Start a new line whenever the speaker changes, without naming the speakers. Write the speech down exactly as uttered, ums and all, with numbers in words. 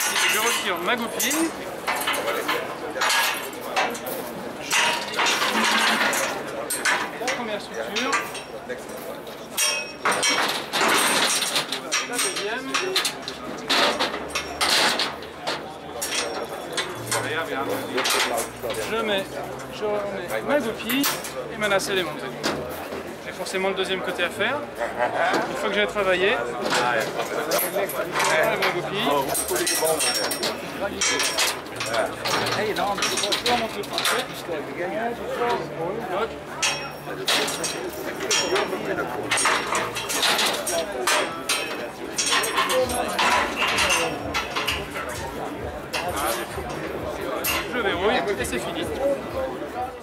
Je retire ma goupille. Première structure. La deuxième. Je mets, je remets ma goupille et ma nacelle est montée. J'ai forcément le deuxième côté à faire. Une fois que j'ai travaillé, ma goupille. Je verrouille et c'est fini.